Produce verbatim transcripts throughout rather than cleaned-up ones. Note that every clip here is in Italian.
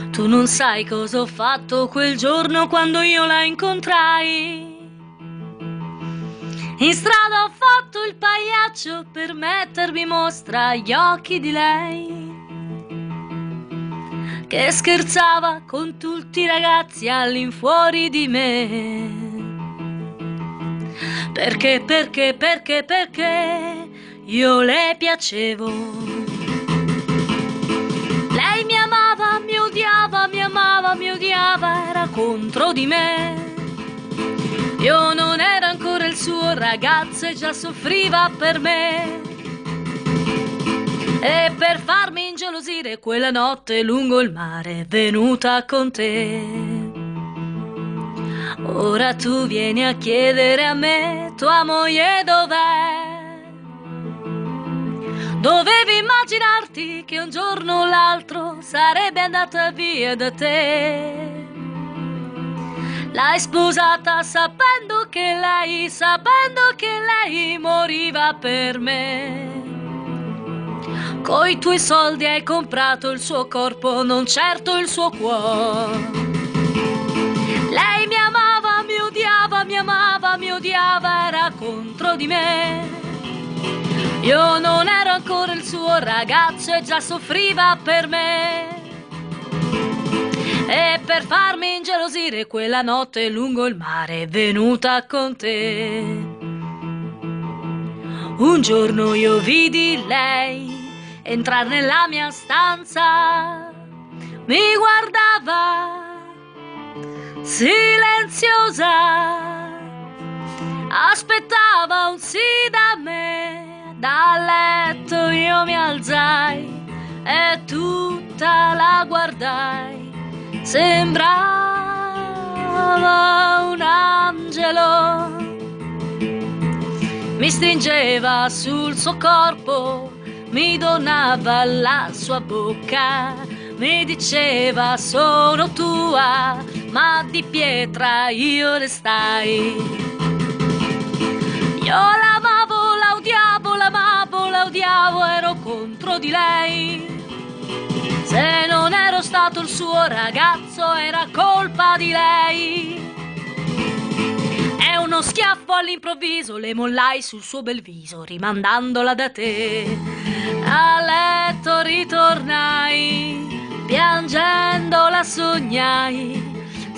Tu non sai cosa ho fatto quel giorno quando io la incontrai. In strada ho fatto il pagliaccio per mettermi in mostra agli occhi di lei, che scherzava con tutti i ragazzi all'infuori di me. Perché, perché, perché, perché io le piacevo. Lei mi amava, mi odiava, mi amava, mi odiava, era contro di me. Io non ero ancora il suo ragazzo e già soffriva per me. E per farmi ingelosire quella notte lungo il mare è venuta con te. Ora tu vieni a chiedere a me, tua moglie dov'è? Dovevi immaginarti che un giorno o l'altro sarebbe andata via da te. L'hai sposata sapendo che lei, sapendo che lei moriva per me. Coi tuoi soldi hai comprato il suo corpo, non certo il suo cuore. Lei mi amava, mi odiava, mi amava, mi odiava, era contro di me. Io non ero ancora il suo ragazzo e già soffriva per me. E per farmi ingelosire quella notte lungo il mare è venuta con te. Un giorno io vidi lei entrare nella mia stanza, mi guardava silenziosa, aspettava un sì da me. Dal letto io mi alzai e tutta la guardai. Sembrava un angelo, mi stringeva sul suo corpo, mi donava la sua bocca, mi diceva sono tua, ma di pietra io restai. Io l'amavo, la odiavo, l'amavo, la odiavo, ero contro di lei. Se non ero stato il suo ragazzo era colpa di lei. E uno schiaffo all'improvviso le mollai sul suo bel viso, rimandandola da te. A letto ritornai, piangendo la sognai.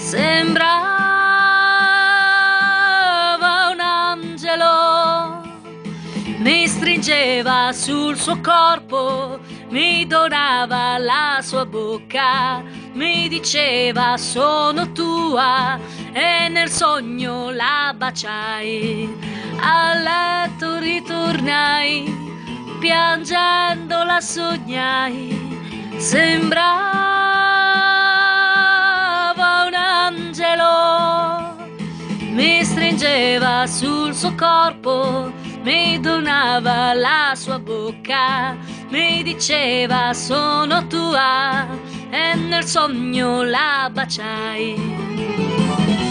Sembrava un angelo, mi stringeva sul suo corpo, mi donava la sua bocca, mi diceva sono tua, e nel sogno la baciai. A letto ritornai, piangendo la sognai. Sembrava un angelo, mi stringeva sul suo corpo, mi donava la sua bocca, mi diceva sono tua, e nel sogno la baciai.